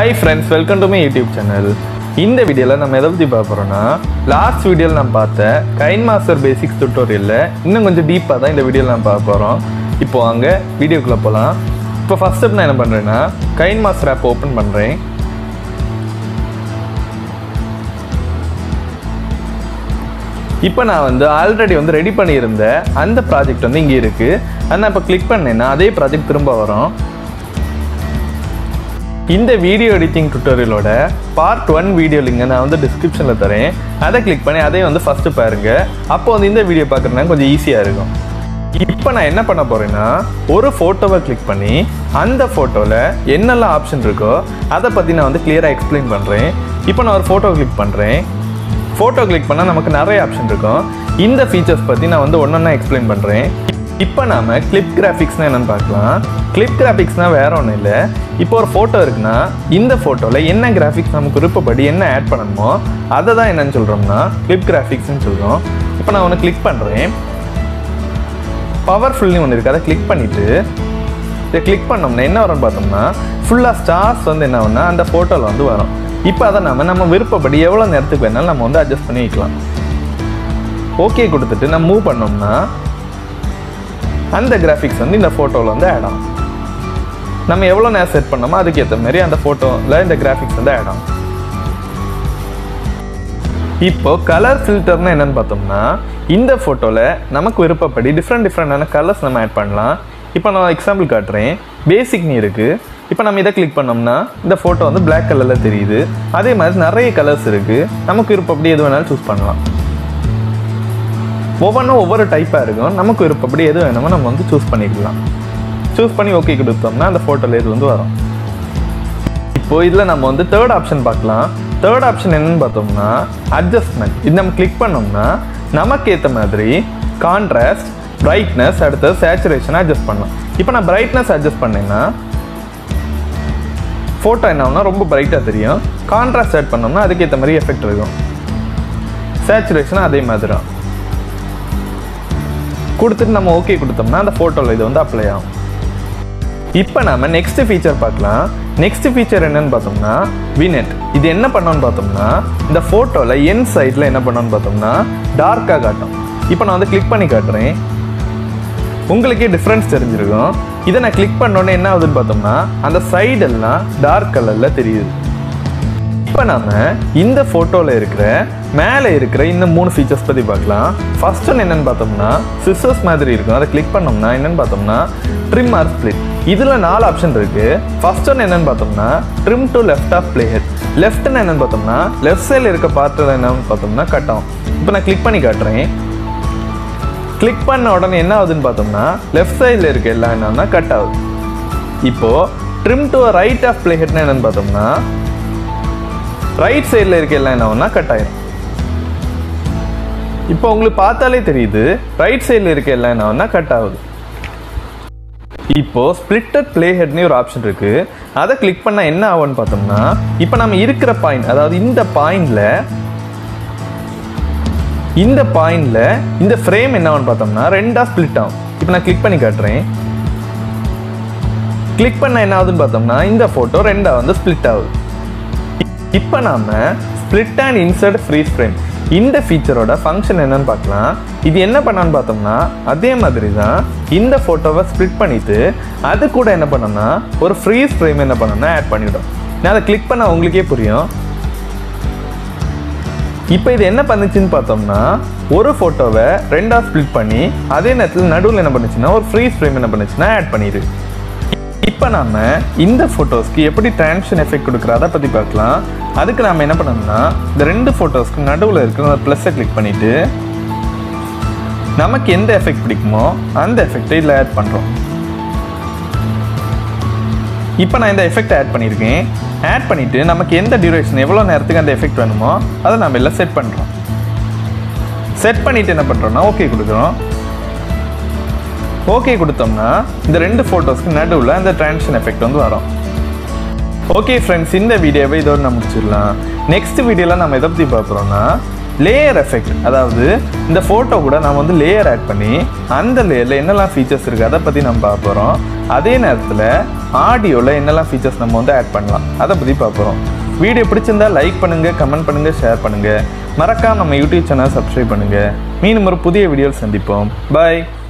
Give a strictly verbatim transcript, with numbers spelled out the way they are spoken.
Hi friends, welcome to my YouTube channel. இந்த வீடியோல நம்ம எதை பத்தி பார்க்க போறோம்னா லாஸ்ட் வீடியோல நம்ம பார்த்த KineMaster பேசிக்ஸ் டியூட்டோரியல்ல இன்னும் கொஞ்சம் டீப்பா தான் இந்த வீடியோல நம்ம பார்க்க போறோம். இப்போ வாங்க வீடியோக்குள்ள போலாம். இப்போ ஃபர்ஸ்ட் ஸ்டெப் நான் என்ன பண்றேன்னா KineMaster ஆப் ஓபன் பண்றேன். இப்போ நான் வந்து ஆல்ரெடி வந்து ரெடி பண்ணியிருந்த அந்த ப்ராஜெக்ட் வந்து இங்க இருக்கு. அதை நான் இப்போ கிளிக் பண்ணேன்னா அதே ப்ராஜெக்ட் திரும்ப வரும். இந்த வீடியோ எடிட்டிங் டியூட்டோரியலோட பார்ட் ஒன் வீடியோ லிங்க் நான் வந்து டிஸ்கிரிப்ஷனில் தரேன். அதை கிளிக் பண்ணி அதே வந்து ஃபஸ்ட்டு பாருங்க. அப்போ வந்து இந்த வீடியோ பார்க்குறதுனா கொஞ்சம் ஈஸியாக இருக்கும். இப்போ நான் என்ன பண்ண போகிறேன்னா ஒரு ஃபோட்டோவை கிளிக் பண்ணி அந்த ஃபோட்டோவில் என்னெல்லாம் ஆப்ஷன் இருக்கோ அதை பற்றி நான் வந்து கிளியராக எக்ஸ்பிளைன் பண்ணுறேன். இப்போ நான் ஒரு ஃபோட்டோ கிளிக் பண்ணுறேன். ஃபோட்டோ கிளிக் பண்ணால் நமக்கு நிறைய ஆப்ஷன் இருக்கும். இந்த ஃபீச்சர்ஸ் பற்றி நான் வந்து ஒன்றொன்னா எக்ஸ்பிளைன் பண்ணுறேன். இப்போ நாம் கிளிப் கிராஃபிக்ஸ்னால் என்னென்னு பார்க்கலாம். கிளிப் கிராஃபிக்ஸ்னால் வேறு ஒன்றும் இல்லை. இப்போ ஒரு ஃபோட்டோ இருக்குன்னா இந்த ஃபோட்டோவில் என்ன கிராஃபிக்ஸ் நமக்கு விருப்பப்படி என்ன ஆட் பண்ணணுமோ அதை தான் என்னென்னு சொல்கிறோம்னா கிளிப் கிராஃபிக்ஸ்ன்னு சொல்கிறோம். இப்போ நான் ஒன்று கிளிக் பண்ணுறேன். பவர்ஃபுல்னு ஒன்று இருக்குது. அதை கிளிக் பண்ணிவிட்டு இதை கிளிக் பண்ணோம்னா என்ன வரும்னு பார்த்தோம்னா ஃபுல்லாக ஸ்டார்ஸ் வந்து என்ன ஆகும்னா அந்த ஃபோட்டோவில் வந்து வரும். இப்போ அதை நம்ம நம்ம விருப்பப்படி எவ்வளோ நேரத்துக்கு வேணாலும் நம்ம வந்து அட்ஜஸ்ட் பண்ணி வைக்கலாம். ஓகே கொடுத்துட்டு நம்ம மூவ் பண்ணோம்னா அந்த கிராஃபிக்ஸ் வந்து இந்த ஃபோட்டோவில் வந்து ஆட் ஆகும். நம்ம எவ்வளோ நேரம் செட் பண்ணோமோ அதுக்கேற்ற மாதிரி அந்த ஃபோட்டோவில் இந்த கிராஃபிக்ஸ் வந்து ஆட் ஆகும். இப்போ கலர் ஃபில்டர்னு என்னென்னு பார்த்தோம்னா இந்த ஃபோட்டோவில் நமக்கு விருப்பப்படி டிஃப்ரெண்ட் டிஃப்ரெண்டான கலர்ஸ் நம்ம ஆட் பண்ணலாம். இப்போ நான் எக்ஸாம்பிள் காட்டுறேன். பேசிக்னு இருக்குது. இப்போ நம்ம இதை கிளிக் பண்ணோம்னா இந்த ஃபோட்டோ வந்து பிளாக் கலரில் தெரியுது. அதே மாதிரி நிறைய கலர்ஸ் இருக்குது. நமக்கு விருப்பப்படி எது வேணாலும் சூஸ் பண்ணலாம். ஒவ்வொன்றும் ஒவ்வொரு டைப்பாக இருக்கும். நமக்கு விருப்பப்படி எது வேணுமோ நம்ம வந்து சூஸ் பண்ணிக்கலாம். சூஸ் பண்ணி ஓகே கொடுத்தோம்னா அந்த ஃபோட்டோவில் இது வந்து வரும். இப்போ இதில் நம்ம வந்து தேர்ட் ஆப்ஷன் பார்க்கலாம். தேர்ட் ஆப்ஷன் என்னன்னு பார்த்தோம்னா அட்ஜஸ்ட்மெண்ட். இது நம்ம கிளிக் பண்ணோம்னா நமக்கு ஏற்ற மாதிரி கான்ட்ராஸ்ட், பிரைட்னஸ், அடுத்தது சேச்சுரேஷனை அட்ஜஸ்ட் பண்ணலாம். இப்போ நான் பிரைட்னஸ் அட்ஜஸ்ட் பண்ணேன்னா ஃபோட்டோ என்ன ஆகும்னா ரொம்ப பிரைட்டாக தெரியும். கான்ட்ராஸ்ட் ஆட் பண்ணோம்னா அதுக்கேற்ற மாதிரி எஃபெக்ட் இருக்கும். சேச்சுரேஷன் அதே மாதிரி தான் கொடுத்துட்டு நம்ம ஓகே கொடுத்தோம்னா அந்த ஃபோட்டோவில் இது வந்து அப்ளை ஆகும். இப்போ நம்ம நெக்ஸ்ட் ஃபீச்சர் பார்க்கலாம். நெக்ஸ்ட் ஃபீச்சர் என்னன்னு பார்த்தோம்னா வினெட். இது என்ன பண்ணோன்னு பார்த்தோம்னா இந்த ஃபோட்டோவில் என் சைடில் என்ன பண்ணோன்னு பார்த்தோம்னா டார்க்காக காட்டும். இப்போ நான் வந்து கிளிக் பண்ணி காட்டுறேன். உங்களுக்கே டிஃப்ரென்ஸ் தெரிஞ்சிருக்கும். இதை நான் கிளிக் பண்ணோன்னே என்ன ஆகுதுன்னு பார்த்தோம்னா அந்த சைடெல்லாம் டார்க் கலரில் தெரியுது. இப்போ நம்ம இந்த ஃபோட்டோவில் இருக்கிற மேலே இருக்கிற இந்த மூணு ஃபீச்சர்ஸ் பற்றி பார்க்கலாம். ஃபர்ஸ்ட் ஒன்று என்னென்னு பார்த்தோம்னா சிசர்ஸ் மாதிரி இருக்கும். அதை கிளிக் பண்ணோம்னா என்னென்னு பார்த்தோம்னா ட்ரிம் ஆர் ஸ்ப்ளிட். இதில் நாலு ஆப்ஷன் இருக்குது. ஃபர்ஸ்ட் ஒன்று என்னென்னு பார்த்தோம்னா trim to left of play head. லெஃப்ட்னு என்னென்னு பார்த்தோம்னா லெஃப்ட் சைடில் இருக்க பார்ட்டில் என்னென்னு பார்த்தோம்னா கட் ஆகும். இப்போ நான் கிளிக் பண்ணி காட்டுறேன். கிளிக் பண்ண உடனே என்ன ஆகுதுன்னு பார்த்தோம்னா லெஃப்ட் சைடில் இருக்க எல்லாம் என்னன்னா கட் ஆகுது. இப்போது trim to right of play ஹெட்னா என்னென்னு பார்த்தோம்னா ரைட் சைடில் இருக்க எல்லாம் என்ன ஆகும்னா கட் ஆயிடும். இப்போ உங்களுக்கு பார்த்தாலே தெரியுது ரைட் சைடில் இருக்க எல்லாம் என்ன ஆகும்னா கட் ஆகுது. இப்போ ஸ்பிளிட்டட் பிளே ஹெட்னு ஒரு ஆப்ஷன் இருக்கு. அதை கிளிக் பண்ணா என்ன ஆகும்னு பார்த்தோம்னா இப்போ நம்ம இருக்கிற பாயிண்ட், அதாவது இந்த பாயிண்ட்ல இந்த பாயிண்ட்ல இந்த ஃப்ரேம் என்ன ஆகும்னு பார்த்தோம்னா ரெண்டா ஸ்பிளிட் ஆகும். இப்போ நான் கிளிக் பண்ணி காட்டுறேன். கிளிக் பண்ண என்ன ஆகுதுன்னு பார்த்தோம்னா இந்த போட்டோ ரெண்டா வந்து ஸ்பிளிட் ஆகுது. இப்போ நாம split and insert freeze frame இந்த ஃபீச்சரோட ஃபங்க்ஷன் என்னன்னு பார்க்கலாம். இது என்ன பண்ணான்னு பார்த்தோம்னா அதே மாதிரி தான் இந்த ஃபோட்டோவை ஸ்ப்ளிட் பண்ணிட்டு அது கூட என்ன பண்ணோம்னா ஒரு ஃப்ரீஸ் ஃப்ரேம் என்ன பண்ணோம்னா ஆட் பண்ணிவிடும். நான் அதை கிளிக் பண்ணால் உங்களுக்கே புரியும். இப்போ இது என்ன பண்ணுச்சுன்னு பார்த்தோம்னா ஒரு ஃபோட்டோவை ரெண்டாக ஸ்ப்ளிட் பண்ணி அதே நேரத்தில் நடுவில் என்ன பண்ணுச்சுன்னா ஒரு ஃப்ரீஸ் ஃப்ரேம் என்ன பண்ணுச்சுன்னா ஆட் பண்ணிடு. இப்போ நம்ம இந்த ஃபோட்டோஸ்க்கு எப்படி டிரான்சிஷன் எஃபெக்ட் கொடுக்குற அதை பற்றி பார்க்கலாம். அதுக்கு நம்ம என்ன பண்ணோம்னா இந்த ரெண்டு ஃபோட்டோஸ்க்கு நடுவில் இருக்கிற ப்ளஸ்ஸை கிளிக் பண்ணிவிட்டு நமக்கு எந்த எஃபெக்ட் பிடிக்குமோ அந்த எஃபெக்டை இதில் ஆட் பண்ணுறோம். இப்போ நான் இந்த எஃபெக்ட் ஆட் பண்ணியிருக்கேன். ஆட் பண்ணிவிட்டு நமக்கு எந்த டியூரேஷன் எவ்வளோ நேரத்துக்கு அந்த எஃபெக்ட் வேணுமோ அதை நம்ம எல்லாம் செட் பண்ணுறோம். செட் பண்ணிவிட்டு என்ன பண்ணுறோம்னா ஓகே கொடுக்குறோம். ஓகே கொடுத்தோம்னா இந்த ரெண்டு ஃபோட்டோஸ்க்கு நடுவில் அந்த டிரான்சிஷன் எஃபெக்ட் வந்து வரும். ஓகே ஃப்ரெண்ட்ஸ், இந்த வீடியோவை இதோடு நம்ம முடிச்சிடலாம். நெக்ஸ்ட் வீடியோவில் நம்ம எதை பற்றி பார்க்குறோம்னா லேயர் எஃபெக்ட். அதாவது இந்த ஃபோட்டோ கூட நம்ம வந்து லேயர் ஆட் பண்ணி அந்த லேயரில் என்னெல்லாம் ஃபீச்சர்ஸ் இருக்குது அதை பற்றி நம்ம பார்க்க போகிறோம். அதே நேரத்தில் ஆடியோவில் என்னெல்லாம் ஃபீச்சர்ஸ் நம்ம வந்து ஆட் பண்ணலாம் அதை பற்றி பார்க்குறோம். வீடியோ பிடிச்சிருந்தா லைக் பண்ணுங்கள், கமெண்ட் பண்ணுங்கள், ஷேர் பண்ணுங்கள். மறக்காம நம்ம யூடியூப் சேனல் சப்ஸ்கிரைப் பண்ணுங்கள். மீண்டும் ஒரு புதிய வீடியோவில் சந்திப்போம். பாய்.